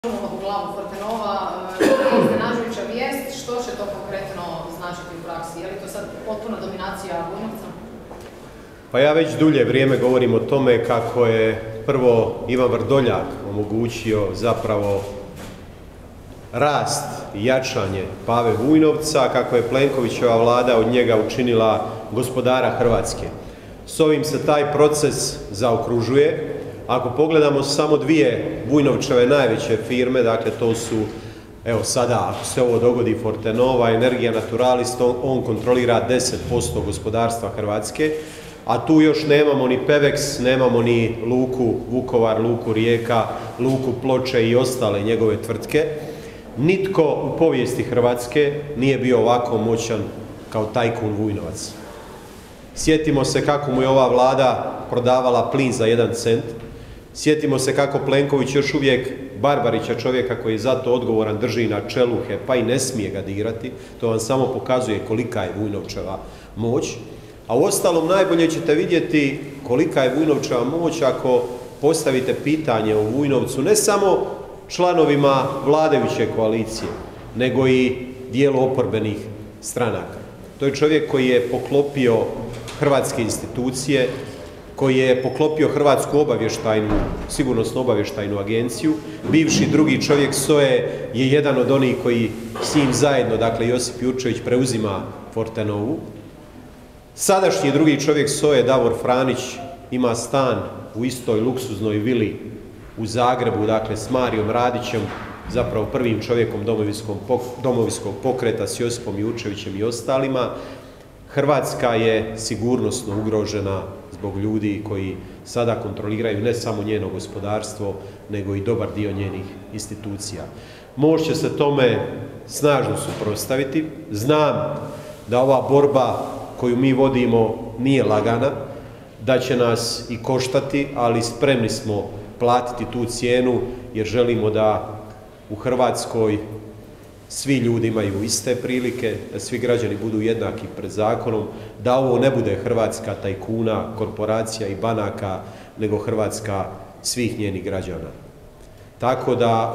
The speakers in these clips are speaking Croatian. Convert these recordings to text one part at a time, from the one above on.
U glavu Fortenova, iznenađujuća vijest, što će to konkretno značiti u praksi? Je li to sad potpuna dominacija Vujnovca? Pa ja već dulje vrijeme govorim o tome kako je prvo Ivan Vrdoljak omogućio zapravo rast i jačanje Pave Vujnovca, kako je Plenkovićeva vlada od njega učinila gospodara Hrvatske. S ovim se taj proces zaokružuje. Ako pogledamo samo dvije Vujnovčeve najveće firme, dakle to su, evo sada, ako se ovo dogodi, Fortenova, Energija Naturalis, on kontrolira 10% gospodarstva Hrvatske, a tu još nemamo ni Pevex, nemamo ni luku Vukovar, luku Rijeka, luku Ploče i ostale njegove tvrtke. Nitko u povijesti Hrvatske nije bio ovako moćan kao tajkun Vujnovac. Sjetimo se kako mu je ova vlada prodavala plin za 1 cent. Sjetimo se kako Plenković još uvijek Barbarića, čovjeka koji je za to odgovoran, drži na čelu HEP-a i ne smije ga dirati. To vam samo pokazuje kolika je Vujnovčeva moć. A uostalom najbolje ćete vidjeti kolika je Vujnovčeva moć ako postavite pitanje o Vujnovcu ne samo članovima vladajuće koalicije, nego i dijelu oporbenih stranaka. To je čovjek koji je poklopio hrvatske institucije, koji je poklopio Hrvatsku obavještajnu, sigurnosno obavještajnu agenciju. Bivši drugi čovjek SOA-e je jedan od onih koji s njim zajedno, dakle Josip Jurčević, preuzima Fortenovu. Sadašnji drugi čovjek SOA-e, Davor Franić, ima stan u istoj luksuznoj vili u Zagrebu, dakle s Marijom Radićem, zapravo prvim čovjekom domovinskog pokreta s Josipom Jurčevićem i ostalima. Hrvatska je sigurnosno ugrožena zbog ljudi koji sada kontroliraju ne samo njeno gospodarstvo, nego i dobar dio njenih institucija. Možda će se tome snažno suprotstaviti. Znam da ova borba koju mi vodimo nije lagana, da će nas i koštati, ali spremni smo platiti tu cijenu jer želimo da u Hrvatskoj svi ljudi imaju iste prilike, da svi građani budu jednaki pred zakonom, da ovo ne bude Hrvatska tajkuna, korporacija i banaka, nego Hrvatska svih njenih građana. Tako da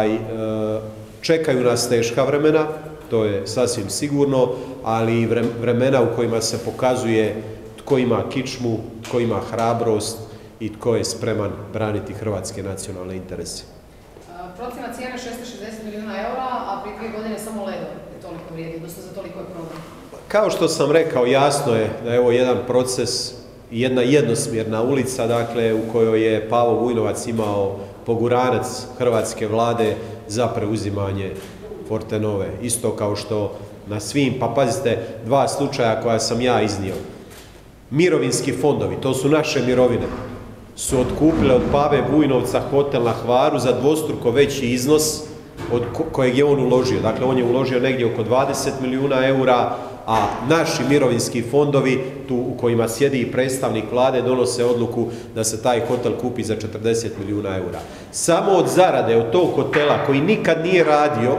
čekaju nas teška vremena, to je sasvim sigurno, ali i vremena u kojima se pokazuje tko ima kičmu, tko ima hrabrost i tko je spreman braniti hrvatske nacionalne interese. Procjena cijene 660 milijuna eura, a prije 2 godine samo Ledo je toliko vrijedi, odnosno za toliko je prodan. Kao što sam rekao, jasno je da je ovo jedan proces, jedna jednosmjerna ulica, dakle, u kojoj je Pavo Vujnovac imao poguranac hrvatske vlade za preuzimanje Fortenove. Isto kao što na svim, pa pazite, 2 slučaja koja sam ja iznio. Mirovinski fondovi, to su naše mirovine, su otkupile od Pave Vujnovca hotel na Hvaru za dvostruko veći iznos od kojeg je on uložio. Dakle, on je uložio negdje oko 20 milijuna eura, a naši mirovinski fondovi, tu u kojima sjedi i predstavnik vlade, donose odluku da se taj hotel kupi za 40 milijuna eura. Samo od zarade, od tog hotela koji nikad nije radio,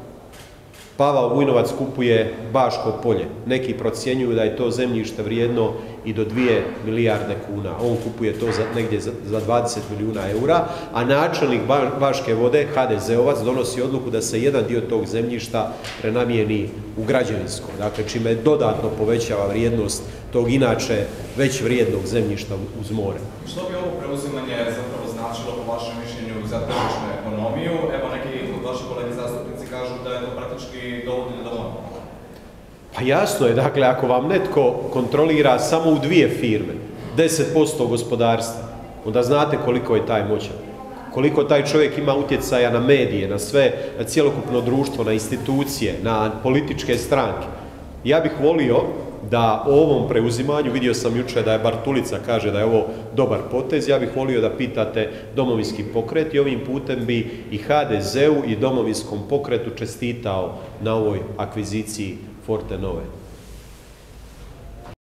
Pavao Vujnovac kupuje Baško polje. Neki procjenjuju da je to zemljište vrijedno i do 2 milijarde kuna. On kupuje to negdje za 20 milijuna eura, a načelnik Baške vode, HDZ-ovac, donosi odluku da se jedan dio tog zemljišta prenamijeni u građevinsko. Dakle, čime dodatno povećava vrijednost tog inače već vrijednog zemljišta uz more. Što bi ovo preuzimanje zapravo značilo po vašem mišljenju za tržišnu ekonomiju? Evo, neki od vaših kolegi zastupnici kažu da je to praktički dovoljno da ono. Pa jasno je, dakle, ako vam netko kontrolira samo u 2 firme 10% gospodarstva, onda znate koliko je taj moćan. Koliko taj čovjek ima utjecaja na medije, na sve, na cjelokupno društvo, na institucije, na političke stranke. Ja bih volio da o ovom preuzimanju, vidio sam jučer da je Bartulica kaže da je ovo dobar potez, ja bih volio da pitate Domovinski pokret i ovim putem bi i HDZ-u i Domovinskom pokretu čestitao na ovoj akviziciji Fortenove.